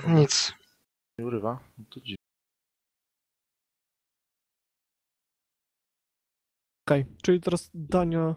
Nic. Nie urywa? No to dziwne. Okej, czyli teraz Dania...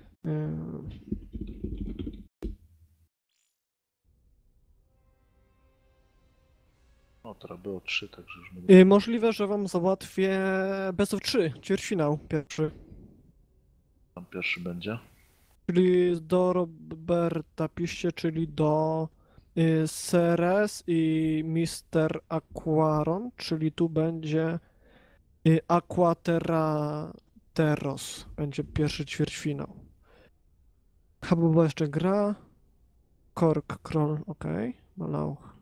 No teraz było 3, także już będę... Możliwe, że wam załatwię best of 3, ćwierćfinał pierwszy. Tam pierwszy będzie. Czyli do Roberta piszcie, czyli do Ceres i Mister Aquaron, czyli tu będzie Aquaterrateros, będzie pierwszy ćwierćfinał. Chyba była jeszcze gra. Kork, Kroll, okej. Malauch.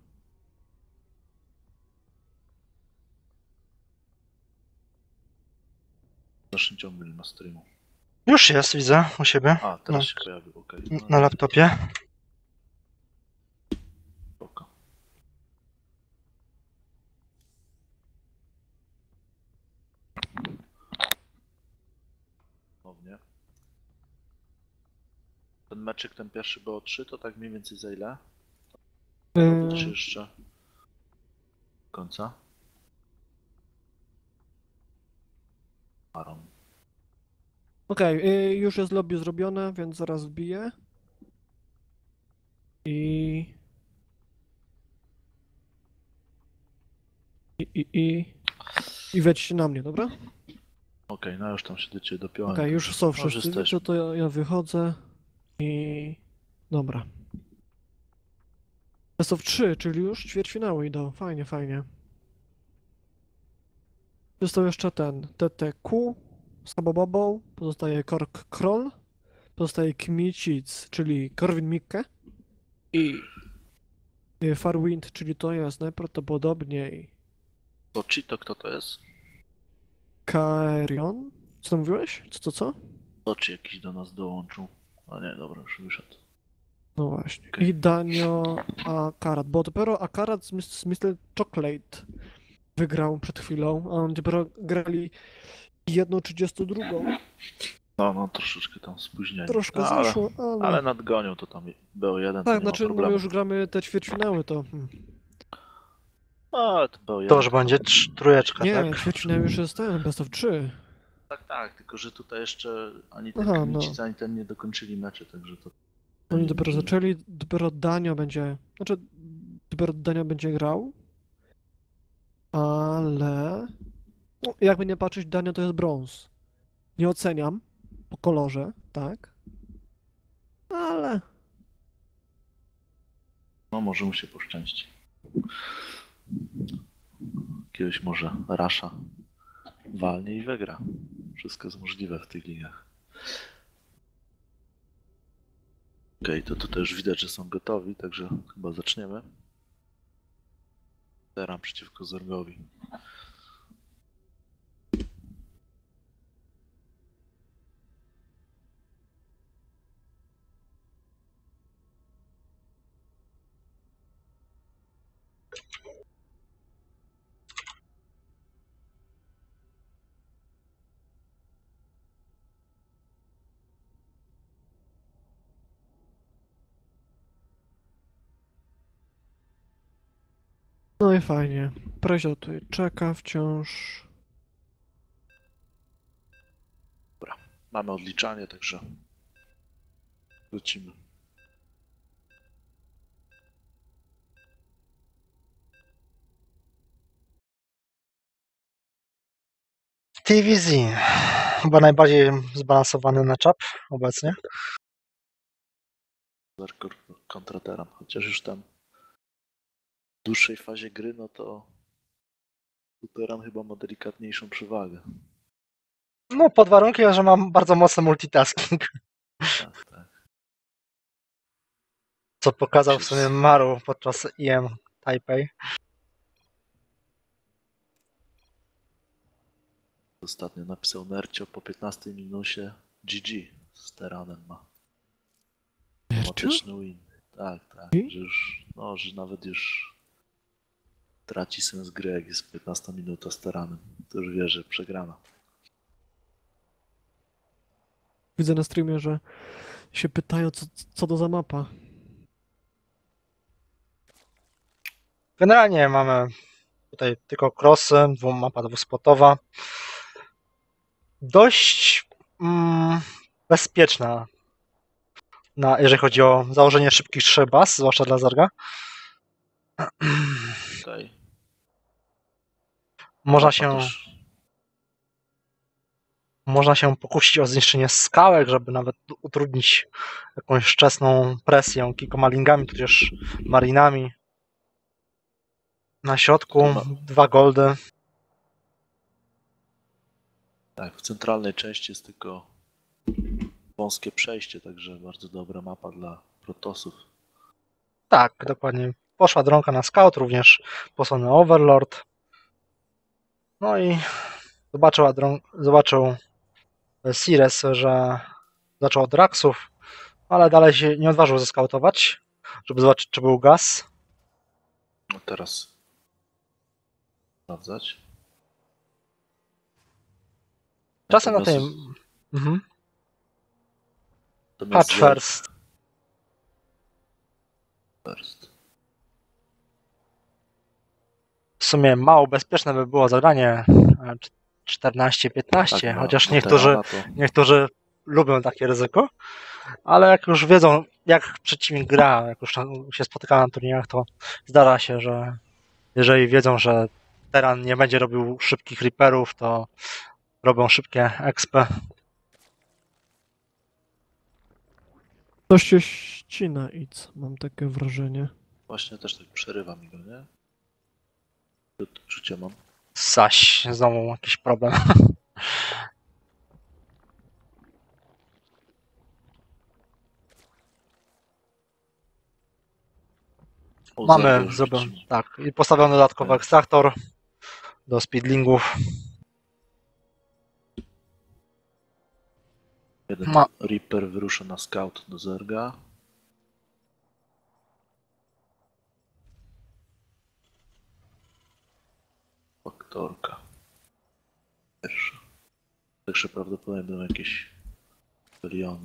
Zacznij ciągnąć na streamu. Już jest, widzę u siebie. A, teraz No. się pojawił, okej. Na laptopie. Spoko. Ponownie. Ten meczyk, ten pierwszy było 3, to tak mniej więcej za ile? Czy jeszcze końca? Aron. Okej, już jest lobby zrobione, więc zaraz wbiję. I wejdźcie na mnie, dobra? Okej, no już tam się do ciebie dopiąłem. Okej, już są wszyscy, jesteśmy. to ja wychodzę i... Dobra. Best of 3, czyli już ćwierćfinały idą, fajnie, fajnie. Został jeszcze ten, TTQ, Sabobobą, pozostaje Kork Kroll, pozostaje Kmicic, czyli Korwin Mikke i Farwind, czyli to jest najprawdopodobniej Sochi to kto to jest? Kaerion. Co tam mówiłeś? Co? Sochi jakiś do nas dołączył. A nie, dobra, już wyszedł. No właśnie. Okej. I Danio Akarat, bo dopiero Akarat z Mr. Chocolate wygrał przed chwilą, a oni dopiero grali 1:32. No, troszeczkę tam spóźnienie. Troszkę No, zaszło, ale nadgonią to tam było jeden, tak, to nie znaczy ma no my problemu. już gramy te ćwierćfinały, to... A, to był jeden. To już będzie trójeczka, Nie, tak? ćwierćfinał już jest ten, best of 3. Tak, tylko że tutaj jeszcze ani Aha, ten no. Kmicic, ani ten nie dokończyli mecze, także to... Oni dopiero zaczęli, dopiero Danio będzie... Znaczy, dopiero Danio będzie grał. Ale... No, jakby nie patrzeć, Danio to jest brąz. Nie oceniam po kolorze, tak? Ale... No, może mu się poszczęści. Kiedyś może Rasha walnie i wygra. Wszystko jest możliwe w tych ligach. Okej, to tutaj już widać, że są gotowi, także chyba zaczniemy. Teram przeciwko Zorgowi. No i fajnie. Prezio tutaj czeka wciąż. Dobra, mamy odliczanie, także lecimy. TVZ. Chyba najbardziej zbalansowany matchup obecnie. Zerkor kontra Teram, chociaż już tam w dłuższej fazie gry, no to Teram chyba ma delikatniejszą przewagę. No pod warunkiem, że mam bardzo mocny multitasking. Tak. Co pokazał w sumie Maru podczas EM Taipei. Ostatnio napisał Nercio po 15 minucie GG z Teranem ma. Automatyczny win. Tak, że już, no, że nawet już traci sens gry, jak jest 15 minuta z Teranem. To już wie, że przegrana. Widzę na streamie, że się pytają, co to za mapa. Generalnie mamy tutaj tylko crossy, mapa dwuspotowa. Dość bezpieczna, jeżeli chodzi o założenie szybkich 3 baz, zwłaszcza dla Zerga. Tutaj Można mapa się, też można się pokusić o zniszczenie skałek, żeby nawet utrudnić jakąś wczesną presję kilkoma lingami, tudzież marinami. Na środku Tu 2 goldy. Tak, w centralnej części jest tylko wąskie przejście, także bardzo dobra mapa dla protosów. Tak, dokładnie. Poszła dronka na scout, również posłany Overlord. No i zobaczył Sires, że zaczął od Raxów, ale dalej się nie odważył zeskautować, żeby zobaczyć, czy był gaz. No teraz sprawdzać. Czasem na Natomiast- tym mhm. natomiast Patch Zerg first. first. W sumie mało bezpieczne by było zagranie 14-15, Tak, chociaż na niektórzy lubią takie ryzyko, ale jak już wiedzą, jak przeciwnik gra, jak już się spotyka na turniejach, to zdarza się, że jeżeli wiedzą, że Teran nie będzie robił szybkich Reaperów, to robią szybkie expy. Coś się ścina, mam takie wrażenie. Właśnie też tak przerywa mi go, nie? To odczucie mam. Saś, znowu jakiś problem. O, Mamy Zerg już zrobiony, widzimy. tak, i postawiony dodatkowy Tak. ekstraktor do speedlingów. Jeden Ma- Reaper wyrusza na scout do Zerga. Faktorka. Pierwsza. Także prawdopodobnie będą jakieś biliony.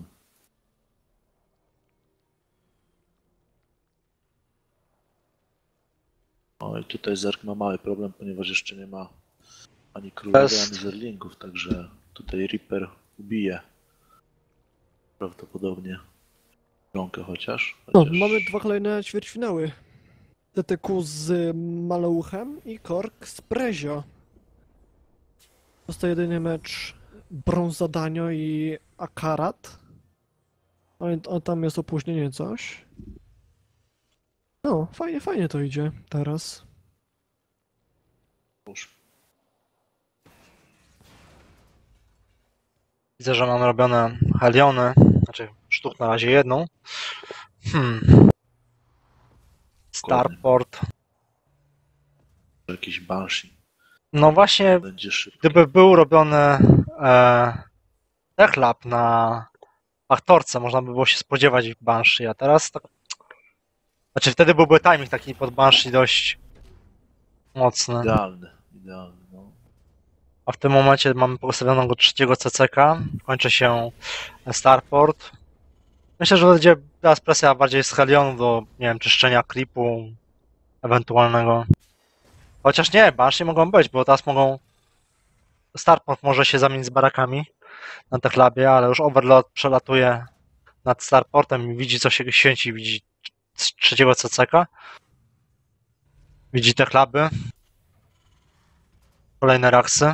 O i tutaj Zerg ma mały problem, ponieważ jeszcze nie ma ani królowej, Jest. ani zerlingów, także tutaj Reaper ubije prawdopodobnie bronkę chociaż. No, chociaż... mamy 2 kolejne ćwierćfinały. TTQ z Malouchem i Kork z Prezio. Zostaje jedynie mecz Brąz Zadanio i Akarat. O, tam jest opóźnienie coś. No, fajnie to idzie teraz. Już Widzę, że mamy robione heliony, znaczy sztuk na razie jedną. Starport. jakiś Banshee No właśnie, będzie szybki. gdyby był robiony techlab na aktorce, można by było się spodziewać Banshee, a teraz tak... Znaczy wtedy byłby timing taki pod Banshee dość mocny. Idealny, no. A w tym momencie mamy postawionego trzeciego CCK, kończy się Starport. Myślę, że będzie teraz presja bardziej z Helionu do, nie wiem, czyszczenia creepu ewentualnego. Chociaż nie, Banshee mogą być, bo teraz mogą... Starport może się zamienić z barakami na techlabie, ale już Overlord przelatuje nad Starportem i widzi, co się święci, widzi trzeciego CCK. Widzi techlaby. Kolejne raksy.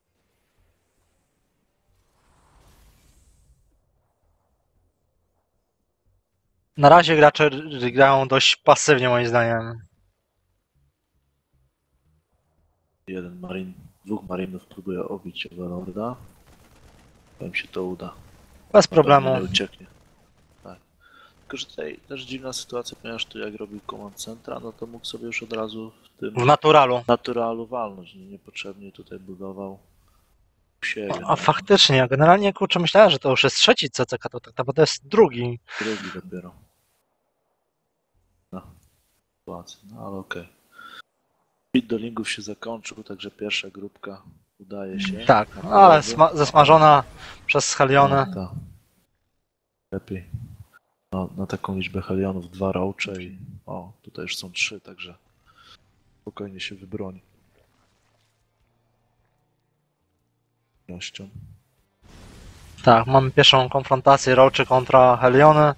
Na razie gracze grają dość pasywnie, moim zdaniem. Dwóch marinów próbuje obić Overlorda. Chyba im się to uda. Bez Na pewno problemu. nie ucieknie. Tak. Tylko, że tutaj też dziwna sytuacja, ponieważ tu jak robił Command Centra, no to mógł sobie już od razu w tym W naturalu. naturalu walnąć. Niepotrzebnie tutaj budował siebie. A faktycznie, generalnie kurczę, myślałem, że to już jest trzeci CCK, to tak naprawdę jest drugi. Drugi dopiero. No. Sytuacja, no ale okej. Bit do lingów się zakończył, także pierwsza grupka udaje się. Tak, Na ale połowę. zesmażona przez Heliony. No, tak. Lepiej. No, na taką liczbę Helionów 2 roache i o, tutaj już są 3, także spokojnie się wybroni. Nością. Tak, mamy pierwszą konfrontację Roachy kontra Heliony.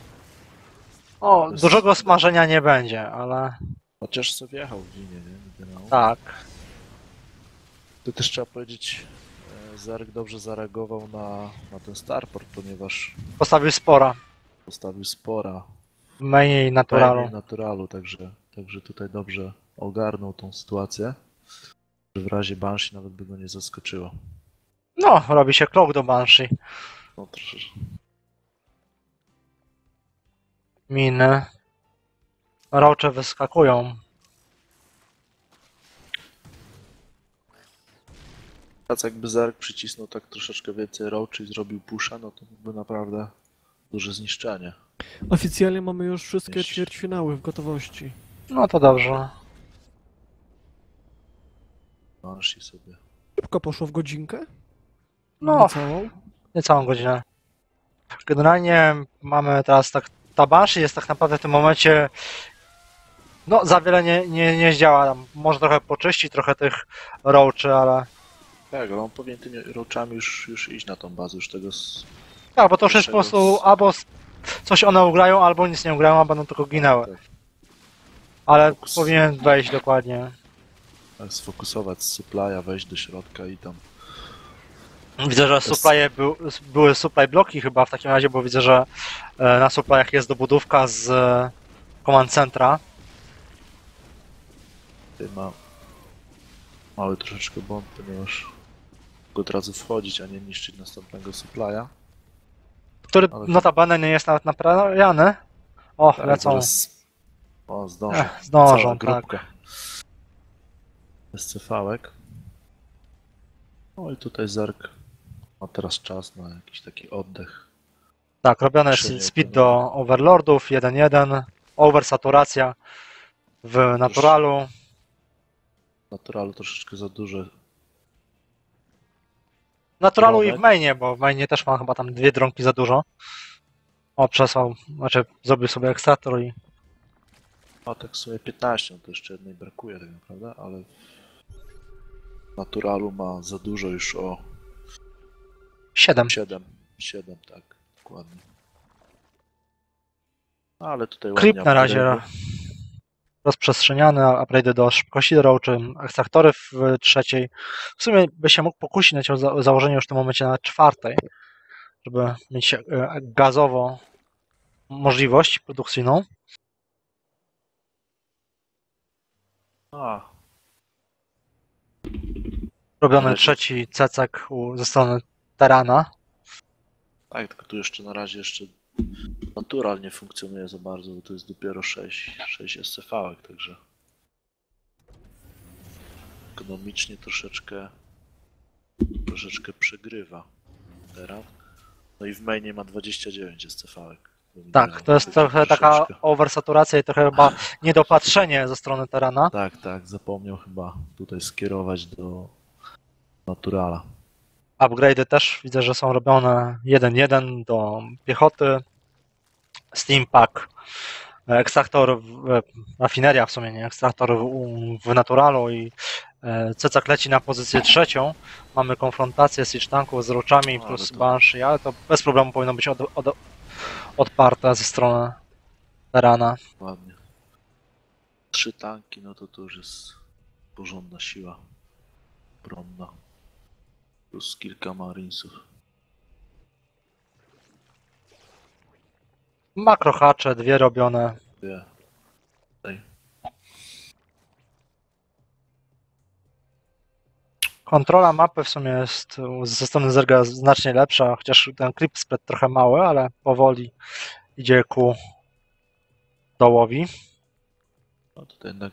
O, Jest- dużego smażenia nie będzie, ale Chociaż co wjechał w linię, nie? Generał. tak. To też trzeba powiedzieć, Zarek dobrze zareagował na ten starport, ponieważ Postawił spora postawił spora w mainie i naturalu. w naturalu, także tutaj dobrze ogarnął tą sytuację, że w razie Banshee nawet by go nie zaskoczyło. No, robi się krok do Banshee. No troszeczkę. Miny. Roache wyskakują. Teraz jakby Zarek przycisnął tak troszeczkę więcej roaczy i zrobił pusha, no to byłby naprawdę duże zniszczenie. Oficjalnie mamy już wszystkie Jeśli- ćwierćfinały w gotowości. No to dobrze. Banshee sobie. Szybko poszło w godzinkę. No, Całą. niecałą godzinę. Generalnie mamy teraz tak. Ta Banshee jest tak naprawdę w tym momencie. No, za wiele nie zdziała. Tam może trochę poczyści, trochę tych roaczy, ale. Tak, ale on powinien tymi roachami już iść na tą bazę, już tego Tak, bo to już jest po prostu albo coś one ugrają, albo nic nie ugrają, a będą tylko ginęły. tak, Ale Fokus. powinien wejść dokładnie. tak sfokusować z supply'a, wejść do środka i tam. Widzę, że były supply bloki chyba w takim razie, bo widzę, że na supply'ach jest dobudówka z command centra. Tutaj ma mały troszeczkę błąd, ponieważ go od razu wchodzić, a nie niszczyć następnego supply'a. Który Ale- notabene nie jest nawet naprawiany. O, Tak, lecą. zaraz- O, zdążą. Zdążą, Cała tak. grupka. SCV-ek. No i tutaj Zark ma teraz czas na jakiś taki oddech. Tak, robione jest Krzynie speed to- do overlordów 1.1, oversaturacja w naturalu. Naturalu troszeczkę za duże. Naturalu i w dronek. mainie, bo w mainie też ma chyba tam 2 dronki za dużo. O, przesłał, znaczy zrobił sobie ekstraktor i A tak sobie 15, no to jeszcze jednej brakuje tak naprawdę, ale w Naturalu ma za dużo już o 7. 7, tak, dokładnie. Ale tutaj Creep ładnie na razie upgrade'y. rozprzestrzeniany, upgrade do szybkości roaczy, ekstraktory w trzeciej. W sumie by się mógł pokusić o założenie już w tym momencie na 4, żeby mieć gazowo możliwość produkcyjną. A, Robiony Ale- trzeci cecek ze strony Terana. tak, tylko tu jeszcze na razie jeszcze Natural nie funkcjonuje za bardzo, bo to jest dopiero 6 SCV-ek, także ekonomicznie troszeczkę przegrywa teraz. No i w mainie ma 29 SCV-ek. Tak, to jest trochę taka oversaturacja i trochę chyba niedopatrzenie ze strony Terana. Tak, zapomniał chyba tutaj skierować do Naturala. Upgrade'y też widzę, że są robione 1.1 do piechoty. Steam Pack, ekstraktor, rafineria w sumie, nie, ekstraktor w naturalu i cecak leci na pozycję trzecią. Mamy konfrontację Siege tanków z roczami Ale plus to- Banshee, ale to bez problemu powinno być odparte ze strony Terana. Ładnie. 3 tanki, no to już jest porządna siła obronna. Plus kilka marinesów. Makrohacze, 2 robione. Wie. Tutaj. Kontrola mapy w sumie jest ze strony Zerga znacznie lepsza, chociaż ten creep spread trochę mały, ale powoli idzie ku dołowi. No tutaj jednak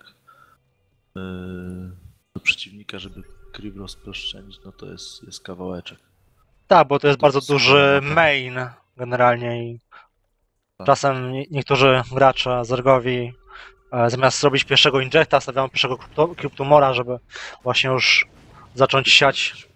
do przeciwnika, żeby creep rozproszczenić, no to jest kawałeczek. Tak, bo to jest To bardzo jest duży super. main generalnie i Tak. czasem niektórzy gracze Zergowi zamiast zrobić pierwszego injecta, stawiają pierwszego cube tumora, żeby właśnie już zacząć siać.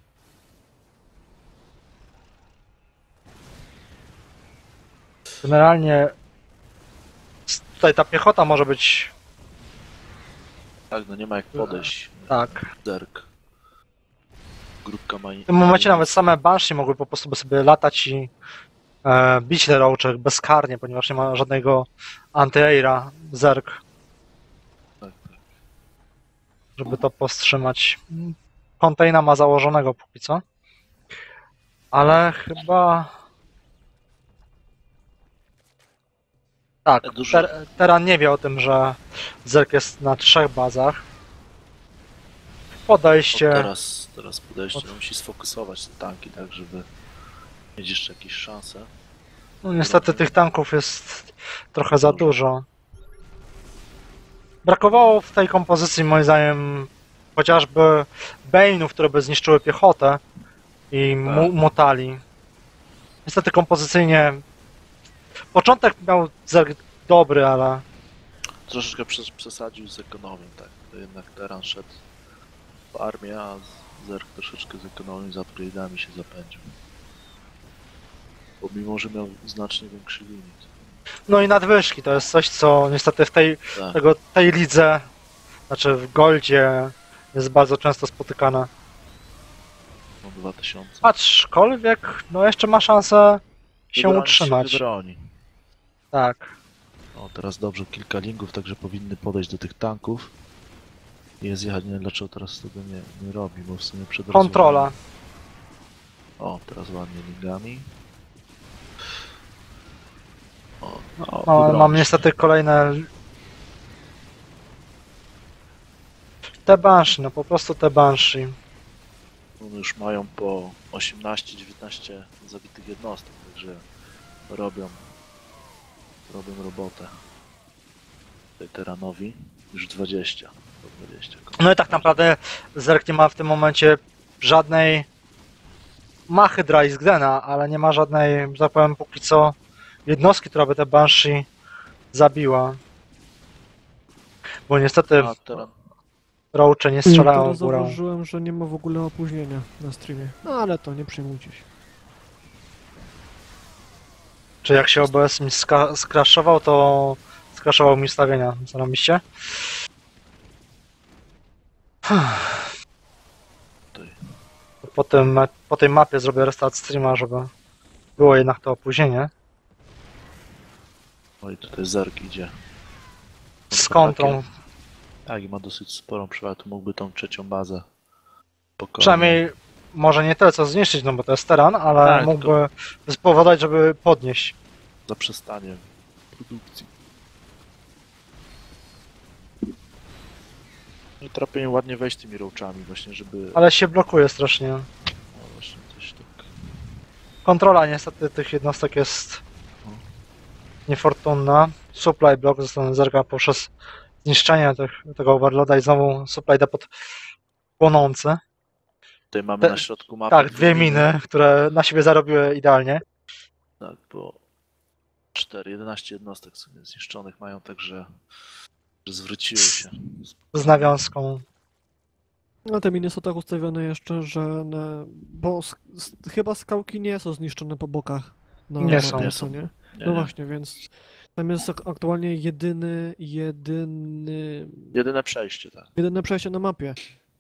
Generalnie tutaj ta piechota może być Tak, no nie ma jak podejść. Tak. Zerk. Grupka ma... W tym momencie nawet same Banshee mogły po prostu by sobie latać i bić te roache bezkarnie, ponieważ nie ma żadnego anti-aira, zerk, Tak, tak. żeby to powstrzymać. Containa ma założonego póki co. Ale chyba... Tak, Dużo- Teran nie wie o tym, że zerk jest na 3 bazach. Podejście... Teraz podejście, no musi sfokusować te tanki, tak, żeby mieć jeszcze jakieś szanse. No niestety tych tanków jest trochę za dużo. Brakowało w tej kompozycji moim zdaniem chociażby Bane'ów, które by zniszczyły piechotę i mutali. Niestety kompozycyjnie początek miał zerk dobry, ale Troszeczkę przesadził z ekonomią, tak. To jednak Teran szedł w armię, a Zerk troszeczkę z ekonomią, z upgrade'ami się zapędził. Pomimo, że miał znacznie większy limit. no i nadwyżki to jest coś, co niestety w Tak, tej lidze, znaczy w Goldzie jest bardzo często spotykane. no 2000. Aczkolwiek no jeszcze ma szansę się Wybronić utrzymać. wybroni. Tak. O, teraz dobrze, kilka lingów, także powinny podejść do tych tanków. I zjechać, nie wiem dlaczego teraz tego nie robi, bo w sumie przed Kontrola. rozwiązaniem- O, teraz ładnie lingami. O, no, No, ale wybroni mam się. niestety kolejne... Te Banshee, no po prostu te Banshee. One już mają po 18-19 zabitych jednostek, także robią robotę. Tutaj Teranowi już 20. Po 20. No i tak naprawdę Zerk nie ma w tym momencie żadnej machy dla Izgdena, ale nie ma żadnej, że tak powiem, póki co jednostki, która by te Banshee zabiła. Bo niestety A Teran, roache nie strzelają Teraz w górę. zauważyłem, że nie ma w ogóle opóźnienia na streamie. No ale to nie przejmujcie się. Czy jak się OBS mi skraszował, to skraszował mi ustawienia. Zarobiście? tutaj. Po tej mapie zrobię restart streama, żeby było jednak to opóźnienie. No i tutaj Zerk idzie. Z kontrą. Tak, i ma dosyć sporą przewagę, tu mógłby tą trzecią bazę pokonać. Przynajmniej może nie tyle co zniszczyć, no bo to jest teran, ale Tak, mógłby spowodować, żeby podnieść. Zaprzestanie produkcji. No i trapienie ładnie wejść tymi roachami właśnie, żeby... Ale się blokuje strasznie. No właśnie coś tak... Kontrola niestety tych jednostek jest niefortunna. Supply block ze strony Zerga poprzez zniszczenie tego overloada i znowu supply depot płonący. Tutaj mamy na środku mapy... Tak, dwie miny, które na siebie zarobiły idealnie. Tak, bo 11 jednostek sobie zniszczonych mają, także że zwróciły się. Z nawiązką. No te miny są tak ustawione jeszcze, że bo chyba skałki nie są zniszczone po bokach. No, Nie są. nie są, nie? Nie, No nie. właśnie, więc tam jest aktualnie Jedyne przejście, tak. jedyne przejście na mapie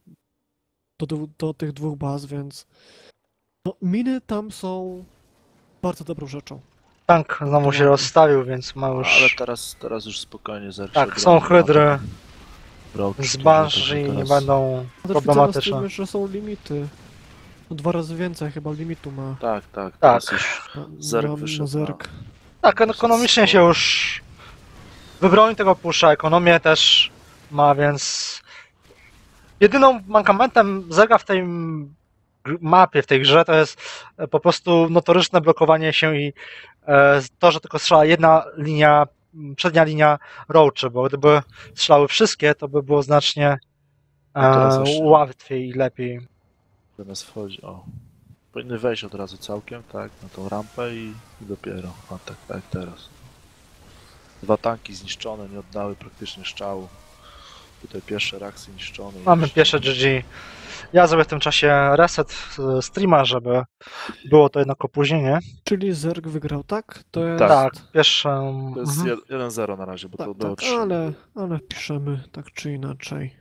do tych dwóch baz, więc no, miny tam są bardzo dobrą rzeczą. Tank znowu się rozstawił, więc ma już... Ale teraz już spokojnie Zerk Tak, się są broni. hydry Roach, z także Banshee, nie teraz- będą A też widzę na problematyczne. streamie, że są limity. No, 2 razy więcej chyba limitu ma Tak. Tak. Teraz już Zerk na wyszedł Zerk. Tak, ekonomicznie się już wybroni tego pusza, ekonomię też ma, więc jedyną mankamentem Zerga w tej mapie, w tej grze to jest po prostu notoryczne blokowanie się i to, że tylko strzela jedna linia, przednia linia roaczy, bo gdyby strzelały wszystkie, to by było znacznie teraz jeszcze- łatwiej i lepiej. zamiast wchodzi, powinny wejść od razu całkiem, tak, na tą rampę i dopiero, tak teraz. 2 tanki zniszczone, nie oddały praktycznie strzału. Tutaj pierwsze reakcje niszczone. i Mamy jeszcze- pierwsze GG. Ja zrobię w tym czasie reset streama, żeby było to jednak opóźnienie. Czyli Zerk wygrał, tak? To jest... Tak, pierwsze. To jest 1-0 na razie, bo to Tak, było tak, 3. ale piszemy tak czy inaczej.